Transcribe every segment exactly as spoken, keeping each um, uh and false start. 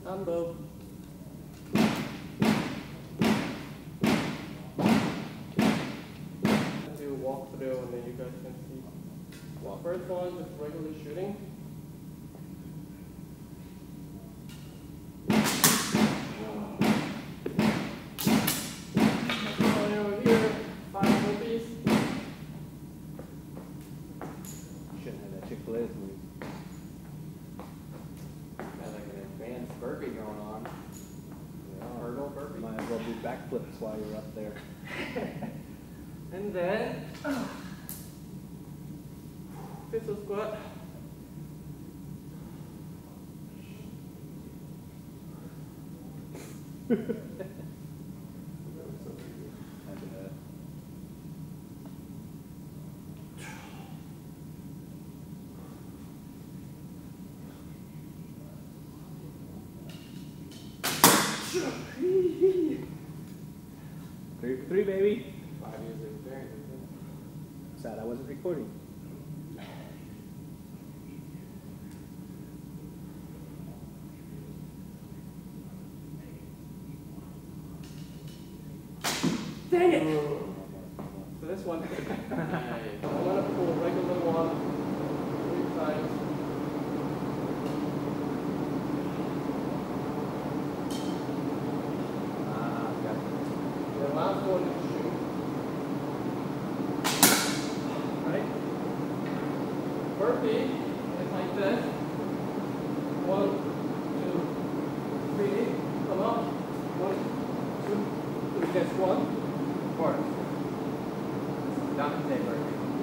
Alibow. Do walk through and then you guys can see. Well, first one, just regular shooting. Over here, five rupees. Shouldn't have that Chick-fil-A move. Got like an advanced burpee going on. Yeah. Hurdle burpee. Might as well do backflips while you're up there. And then uh, pistol squat. Three for three, baby. Five years of experience. Sad I wasn't recording. Dang it! So this one, I want to pull a regular one three times. Ah, got it. The last one is shoot. Right? Burpee is like this. One, two, three. Come up. One, two, three. Just one. Of course. Down the table.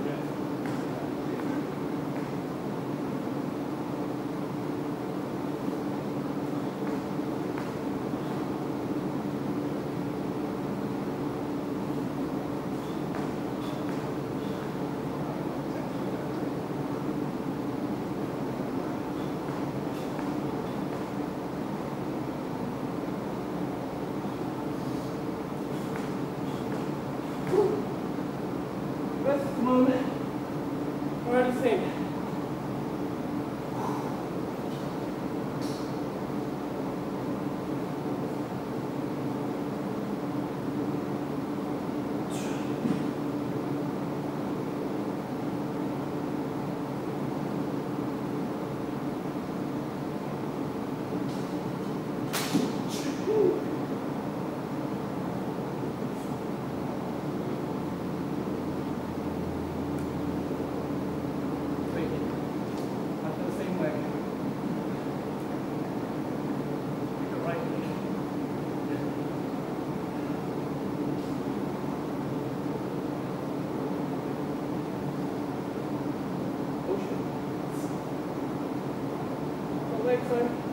Rest moment. We're the same. Next time.